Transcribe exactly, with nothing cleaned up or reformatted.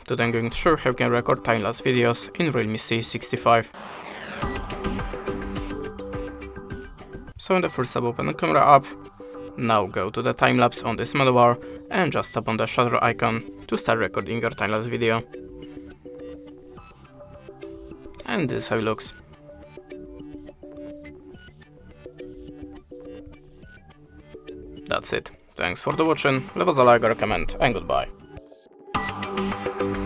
Today I'm going to show how you can record time-lapse videos in Realme C sixty-five. So in the first step, open the camera app. Now go to the time-lapse on this menu bar and just tap on the shutter icon to start recording your time-lapse video. And this is how it looks. That's it. Thanks for the watching, leave us a like or a comment, and goodbye.